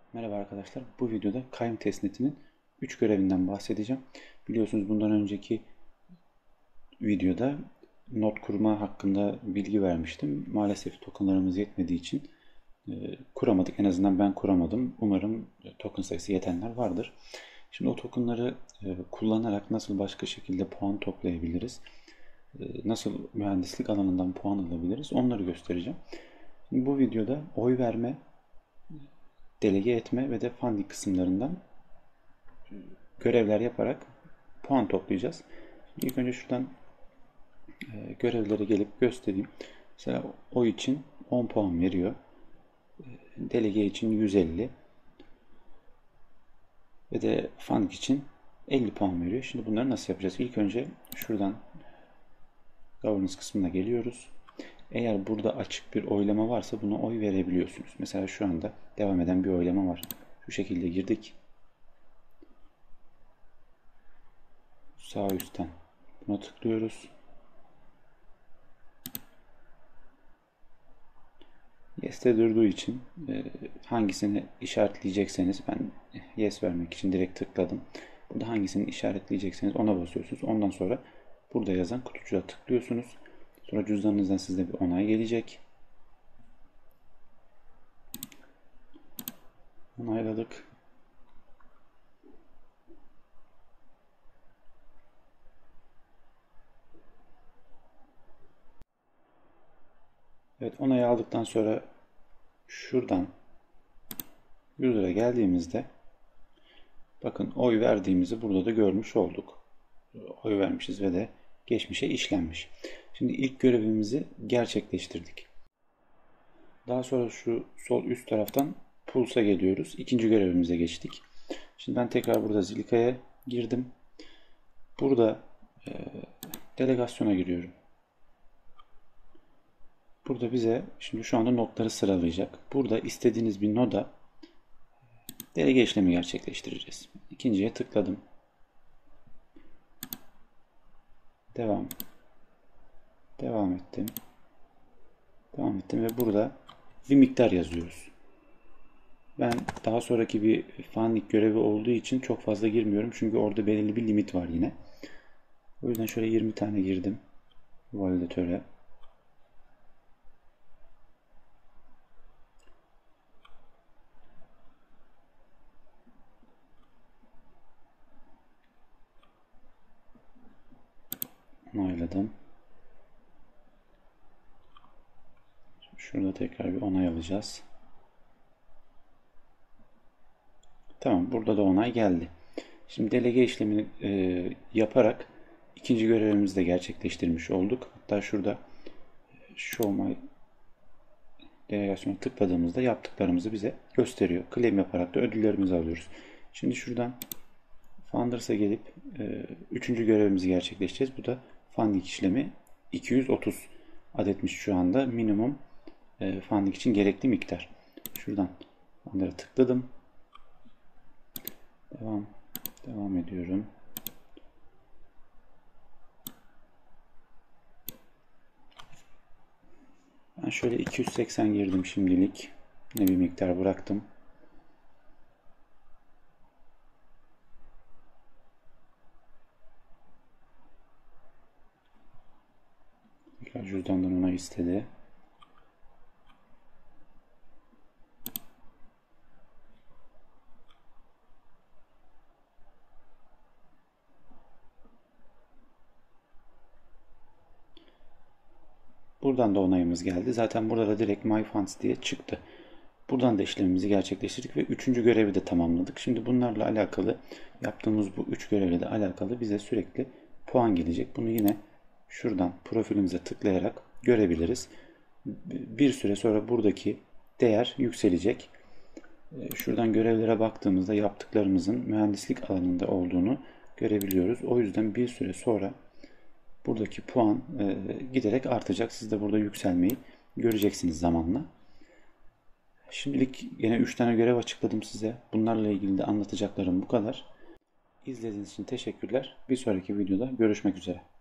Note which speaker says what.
Speaker 1: Merhaba arkadaşlar. Bu videoda Kaym testnetinin 3 görevinden bahsedeceğim. Biliyorsunuz bundan önceki videoda not kurma hakkında bilgi vermiştim. Maalesef tokenlarımız yetmediği için kuramadık. En azından ben kuramadım. Umarım token sayısı yetenler vardır. Şimdi o tokenları kullanarak nasıl başka şekilde puan toplayabiliriz? Nasıl mühendislik alanından puan alabiliriz? Onları göstereceğim. Şimdi bu videoda oy verme, delege etme ve de funding kısımlarından görevler yaparak puan toplayacağız. İlk önce şuradan görevlere gelip göstereyim. Mesela o için 10 puan veriyor. Delege için 150 ve de funding için 50 puan veriyor. Şimdi bunları nasıl yapacağız? İlk önce şuradan governance kısmına geliyoruz. Eğer burada açık bir oylama varsa buna oy verebiliyorsunuz. Mesela şu anda devam eden bir oylama var. Şu şekilde girdik. Sağ üstten buna tıklıyoruz. Yes'te durduğu için hangisini işaretleyecekseniz ben yes vermek için direkt tıkladım. Burada hangisini işaretleyecekseniz ona basıyorsunuz. Ondan sonra burada yazan kutucuğa tıklıyorsunuz. Sonra cüzdanınızdan size bir onay gelecek. Onayladık. Evet, onayı aldıktan sonra şuradan user'a geldiğimizde bakın oy verdiğimizi burada da görmüş olduk. Oy vermişiz ve de geçmişe işlenmiş. Şimdi ilk görevimizi gerçekleştirdik. Daha sonra şu sol üst taraftan Pulse'a geliyoruz. İkinci görevimize geçtik. Şimdi ben tekrar burada Zilika'ya girdim. Burada delegasyona giriyorum. Burada bize şimdi şu anda notları sıralayacak. Burada istediğiniz bir noda delege işlemi gerçekleştireceğiz. İkinciye tıkladım. Devam. Devam ettim. Devam ettim ve burada bir miktar yazıyoruz. Ben daha sonraki bir funding görevi olduğu için çok fazla girmiyorum. Çünkü orada belirli bir limit var yine. O yüzden şöyle 20 tane girdim. Validatöre. Onayladım. Şurada tekrar bir onay alacağız. Tamam, burada da onay geldi. Şimdi delege işlemini yaparak ikinci görevimizi de gerçekleştirmiş olduk. Hatta şurada Show My delegasyona tıkladığımızda yaptıklarımızı bize gösteriyor. Claim yaparak da ödüllerimizi alıyoruz. Şimdi şuradan Founders'a gelip üçüncü görevimizi gerçekleştireceğiz. Bu da funding işlemi 230 adetmiş şu anda minimum funding için gerekli miktar. Şuradan onlara tıkladım. Devam ediyorum. Ben şöyle 280 girdim şimdilik. Ne bir miktar bıraktım. Tekrar cüzdandan onay istedi. Buradan da onayımız geldi. Zaten burada da direkt My Funds diye çıktı. Buradan da işlemimizi gerçekleştirdik ve üçüncü görevi de tamamladık. Şimdi bunlarla alakalı yaptığımız bu üç görevle de alakalı bize sürekli puan gelecek. Bunu yine şuradan profilimize tıklayarak görebiliriz. Bir süre sonra buradaki değer yükselecek. Şuradan görevlere baktığımızda yaptıklarımızın mühendislik alanında olduğunu görebiliyoruz. O yüzden bir süre sonra buradaki puan giderek artacak. Siz de burada yükselmeyi göreceksiniz zamanla. Şimdilik yine 3 tane görev açıkladım size. Bunlarla ilgili de anlatacaklarım bu kadar. İzlediğiniz için teşekkürler. Bir sonraki videoda görüşmek üzere.